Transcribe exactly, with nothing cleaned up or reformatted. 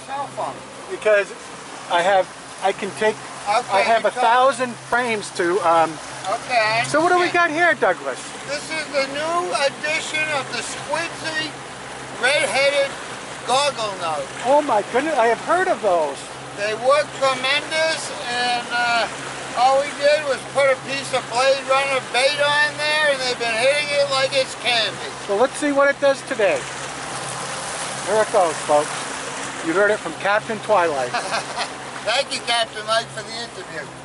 cell phone? Because I have, I can take, Okay, I have a told- thousand frames to, um, Okay. so what do we got here, Douglas? This is the new edition of the Squidzee red-headed goggle nose. Oh my goodness, I have heard of those. They work tremendous, and uh, all we did was put a piece of Blade Runner bait on there, and they've been hitting it like it's candy. So let's see what it does today. Here it goes, folks. You heard it from Captain Twilight. Thank you, Captain Mike, for the interview.